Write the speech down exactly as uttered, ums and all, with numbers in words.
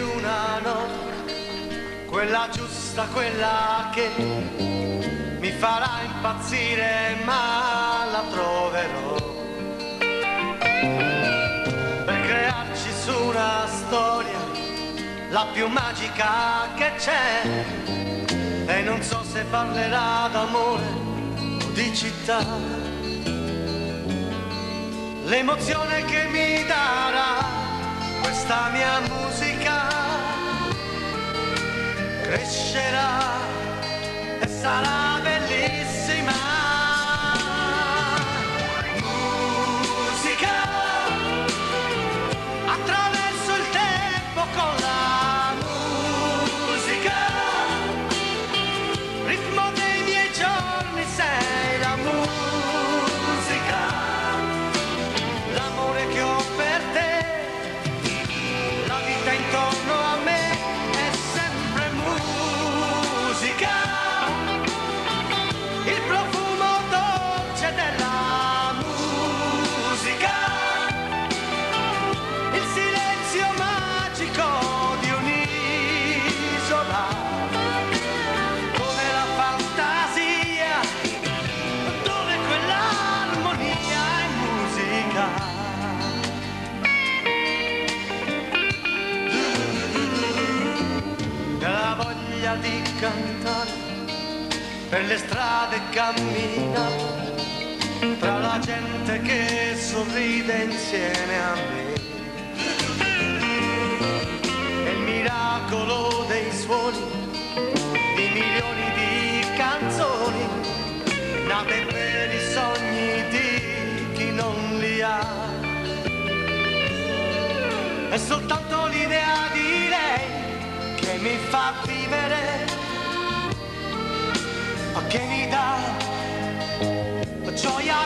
una notte, quella giusta, quella che mi farà impazzire, ma la troverò per crearci su una storia, la più magica che c'è. E non so se parlerà d'amore o di città, l'emozione che mi darà questa mia musica crescerà e sarà bellissima. Musica attraverso il tempo, con la musica, ritmo dei miei giorni, sei la musica, l'amore che ho per te, la vita intorno a me è sempre musica, il profumo dolce della musica, il silenzio magico di un'isola, come la fantasia dove quell'armonia è musica. La voglia di cantare per le strade, camminare tra la gente che sorride insieme a me, e il miracolo dei suoni di milioni di canzoni nate per i sogni di chi non li ha. È soltanto l'idea di lei che mi fa vivere, che mi dà gioia